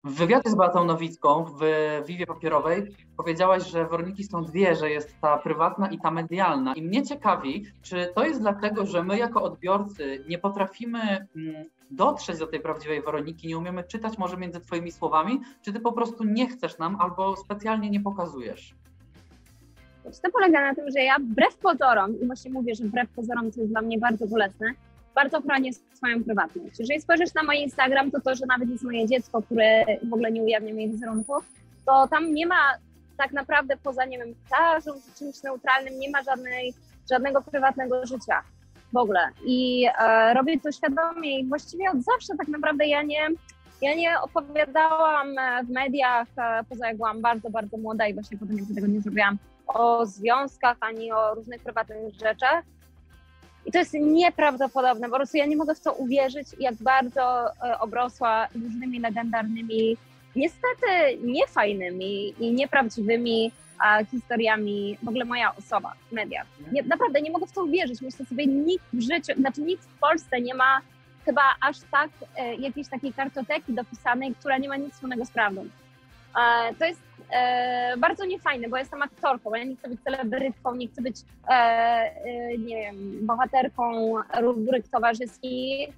W wywiadzie z Beatą Nowicką w Vivie Papierowej powiedziałaś, że Weroniki są dwie, że jest ta prywatna i ta medialna. I mnie ciekawi, czy to jest dlatego, że my jako odbiorcy nie potrafimy dotrzeć do tej prawdziwej Weroniki, nie umiemy czytać może między twoimi słowami, czy ty po prostu nie chcesz nam albo specjalnie nie pokazujesz? To polega na tym, że ja wbrew pozorom, i właśnie mówię, że wbrew pozorom, co jest dla mnie bardzo bolesne, bardzo chronię swoją prywatność. Jeżeli spojrzysz na mój Instagram, to że nawet jest moje dziecko, które w ogóle nie ujawnia mi wizerunku, to tam nie ma tak naprawdę poza, nie wiem, plażą czy czymś neutralnym, nie ma żadnego prywatnego życia w ogóle. I robię to świadomie i właściwie od zawsze tak naprawdę ja nie opowiadałam w mediach, poza jak byłam bardzo, bardzo młoda i właśnie potem jak tego nie zrobiłam, o związkach, ani o różnych prywatnych rzeczach. I to jest nieprawdopodobne, po prostu ja nie mogę w to uwierzyć, jak bardzo obrosła różnymi legendarnymi, niestety niefajnymi i nieprawdziwymi historiami w ogóle moja osoba w mediach. Naprawdę nie mogę w to uwierzyć, myślę sobie, nikt w życiu, znaczy nikt w Polsce nie ma chyba aż tak jakiejś takiej kartoteki dopisanej, która nie ma nic wspólnego z prawdą. To jest bardzo niefajne, bo jestem aktorką, ja nie chcę być celebrytką, nie chcę być nie wiem, bohaterką rubryk towarzyskich.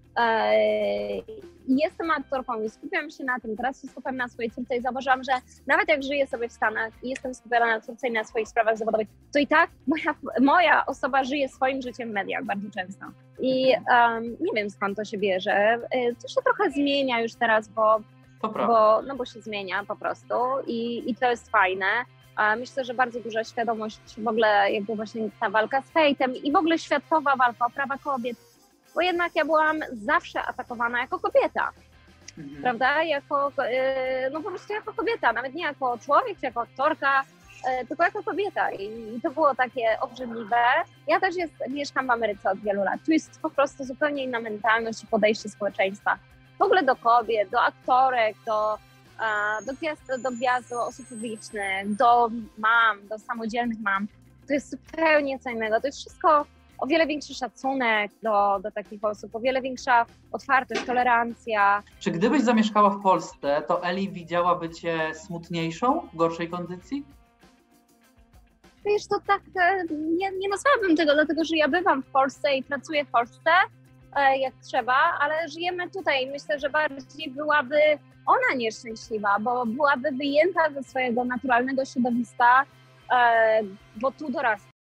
Jestem aktorką i skupiam się na tym, teraz się skupiam na swojej córce i zauważyłam, że nawet jak żyję sobie w Stanach i jestem skupiona na córce i na swoich sprawach zawodowych, to i tak moja osoba żyje swoim życiem w mediach bardzo często. I nie wiem, skąd to się bierze. To się trochę zmienia już teraz, bo się zmienia po prostu i to jest fajne. Myślę, że bardzo duża świadomość w ogóle jakby właśnie ta walka z hejtem i w ogóle światowa walka o prawa kobiet, bo jednak ja byłam zawsze atakowana jako kobieta, prawda? No po prostu jako kobieta, nawet nie jako człowiek czy jako aktorka, tylko jako kobieta i to było takie obrzydliwe. Ja też mieszkam w Ameryce od wielu lat. Tu jest po prostu zupełnie inna mentalność i podejście społeczeństwa. W ogóle do kobiet, do aktorek, do gwiazd, do osób publicznych, do mam, do samodzielnych mam. To jest zupełnie co innego. To jest wszystko o wiele większy szacunek do takich osób, o wiele większa otwartość, tolerancja. Czy gdybyś zamieszkała w Polsce, to Eli widziałaby cię smutniejszą, w gorszej kondycji? Wiesz, to tak, nie nazwałabym tego, dlatego że ja bywam w Polsce i pracuję w Polsce, jak trzeba, ale żyjemy tutaj. Myślę, że bardziej byłaby ona nieszczęśliwa, bo byłaby wyjęta ze swojego naturalnego środowiska, bo tu dorasta.